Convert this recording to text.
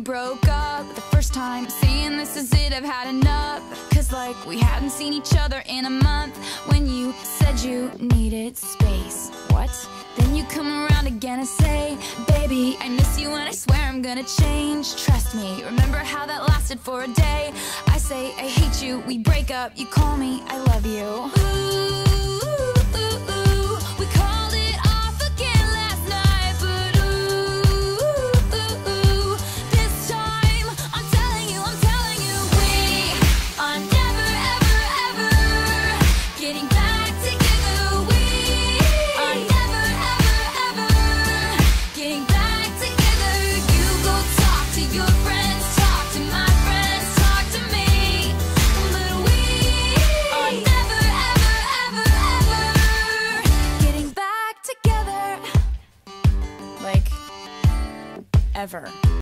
broke up the first time, saying this is it, I've had enough. Cause like we hadn't seen each other in a month. When you said you needed space, what? Then you come around again and say, baby, I miss you and I swear I'm gonna change. Trust me, remember how that lasted for a day? I say I hate you, we break up, you call me I love you. Ooh. Ever.